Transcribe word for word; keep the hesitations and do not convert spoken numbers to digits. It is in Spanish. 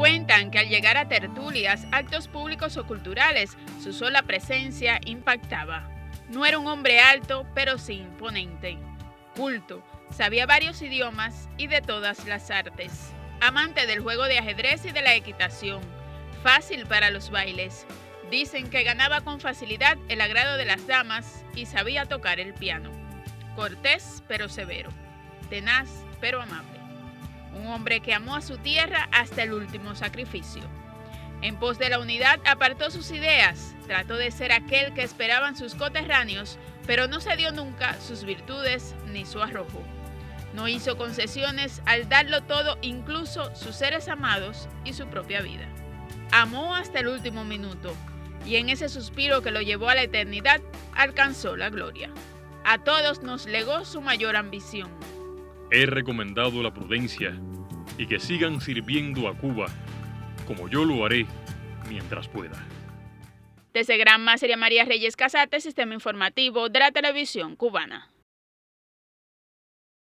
Cuentan que al llegar a tertulias, actos públicos o culturales, su sola presencia impactaba. No era un hombre alto, pero sí imponente. Culto, sabía varios idiomas y de todas las artes. Amante del juego de ajedrez y de la equitación. Fácil para los bailes. Dicen que ganaba con facilidad el agrado de las damas y sabía tocar el piano. Cortés, pero severo. Tenaz, pero amable. Un hombre que amó a su tierra hasta el último sacrificio. En pos de la unidad apartó sus ideas, trató de ser aquel que esperaban sus coterráneos, pero no cedió nunca sus virtudes ni su arrojo. No hizo concesiones al darlo todo, incluso sus seres amados y su propia vida. Amó hasta el último minuto, y en ese suspiro que lo llevó a la eternidad, alcanzó la gloria. A todos nos legó su mayor ambición. He recomendado la prudencia y que sigan sirviendo a Cuba, como yo lo haré mientras pueda. Desde Granma, María Reyes Casate, Sistema Informativo de la Televisión Cubana.